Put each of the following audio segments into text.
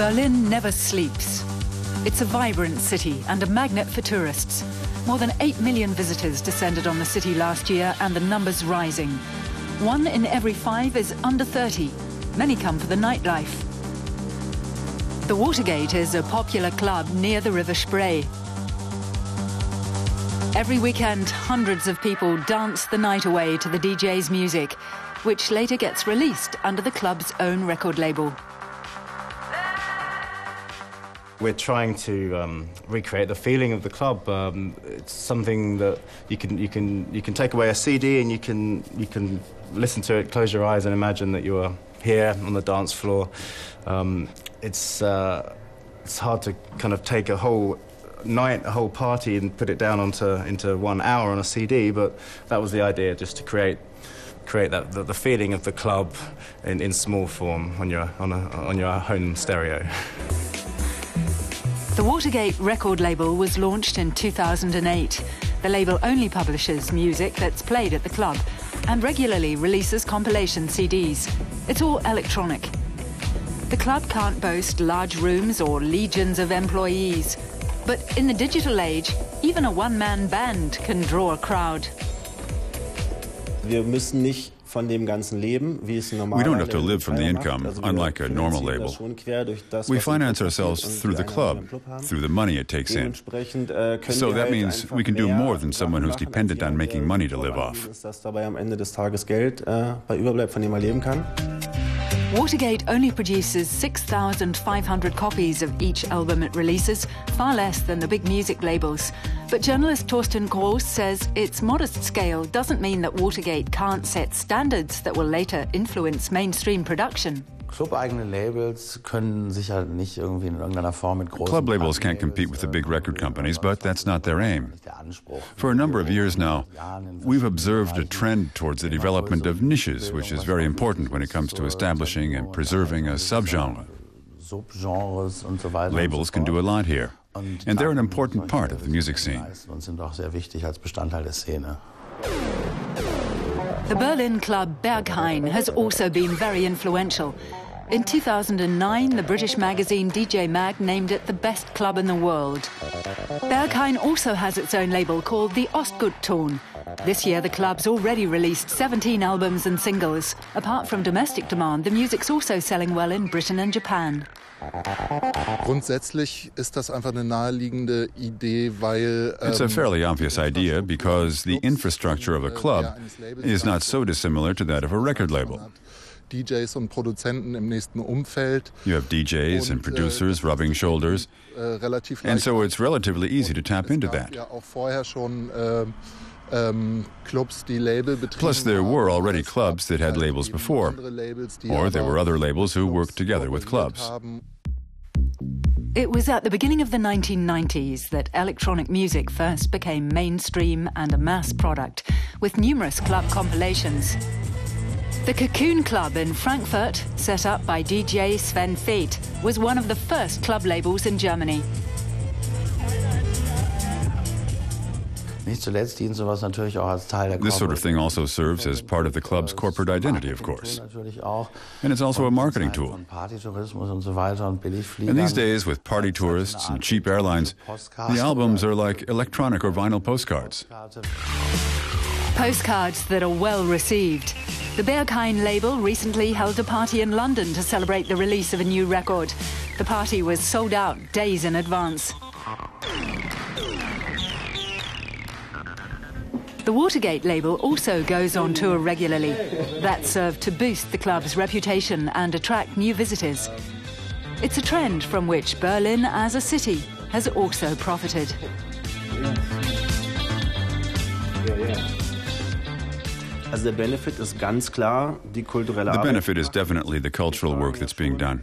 Berlin never sleeps. It's a vibrant city and a magnet for tourists. More than 8 million visitors descended on the city last year, and the numbers rising. 1 in every 5 is under 30. Many come for the nightlife. The Watergate is a popular club near the River Spree. Every weekend, hundreds of people dance the night away to the DJ's music, which later gets released under the club's own record label. We're trying to recreate the feeling of the club. It's something that you can take away a CD and you can listen to it, close your eyes, and imagine that you are here on the dance floor. It's hard to kind of take a whole night, a whole party, and put it down into 1 hour on a CD. But that was the idea, just to create the feeling of the club in small form on your home stereo. The Watergate record label was launched in 2008. The label only publishes music that's played at the club and regularly releases compilation CDs. It's all electronic. The club can't boast large rooms or legions of employees. But in the digital age, even a one-man band can draw a crowd. Wir müssen nicht von dem Ganzen leben, wie es We don't have to live from the income, unlike a normal label. We finance ourselves through the club, through the money it takes in. So that means we can do more than someone who's dependent on making money to live off. Dass dabei am Ende des Tages Geld bei überbleibt, von dem man leben kann. Watergate only produces 6,500 copies of each album it releases, far less than the big music labels. But journalist Thorsten Groß says its modest scale doesn't mean that Watergate can't set standards that will later influence mainstream production. Club labels can't compete with the big record companies, but that's not their aim. For a number of years now, we've observed a trend towards the development of niches, which is very important when it comes to establishing and preserving a subgenre. Labels can do a lot here, and they're an important part of the music scene. The Berlin club Berghain has also been very influential. In 2009, the British magazine DJ Mag named it the best club in the world. Berghain also has its own label called the Ostgutton. This year, the club's already released 17 albums and singles. Apart from domestic demand, the music's also selling well in Britain and Japan. Grundsätzlich ist das einfach eine naheliegende Idee, weil It's a fairly obvious idea because the infrastructure of a club is not so dissimilar to that of a record label. DJs und Produzenten im nächsten Umfeld. You have DJs and producers rubbing shoulders, and so it's relatively easy to tap into that. Plus, there were already clubs that had labels before, or there were other labels who worked together with clubs. It was at the beginning of the 1990s that electronic music first became mainstream and a mass product, with numerous club compilations. The Cocoon Club in Frankfurt, set up by DJ Sven Feth, was one of the first club labels in Germany. This sort of thing also serves as part of the club's corporate identity, of course. And it's also a marketing tool. And these days, with party tourists and cheap airlines, the albums are like electronic or vinyl postcards. Postcards that are well received. The Berghain label recently held a party in London to celebrate the release of a new record. The party was sold out days in advance. The Watergate label also goes on tour regularly. That served to boost the club's reputation and attract new visitors. It's a trend from which Berlin as a city has also profited. The benefit is definitely the cultural work that's being done.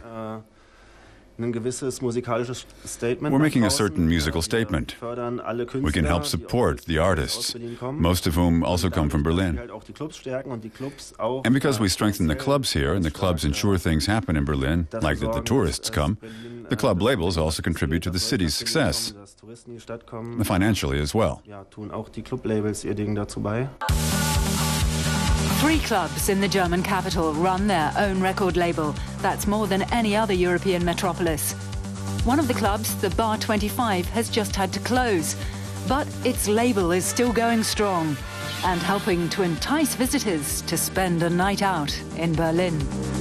We're making a certain musical statement. We can help support the artists, most of whom also come from Berlin. And because we strengthen the clubs here and the clubs ensure things happen in Berlin, like that the tourists come, the club labels also contribute to the city's success, financially as well. 3 clubs in the German capital run their own record label. That's more than any other European metropolis. One of the clubs, the Bar 25, has just had to close. But its label is still going strong and helping to entice visitors to spend a night out in Berlin.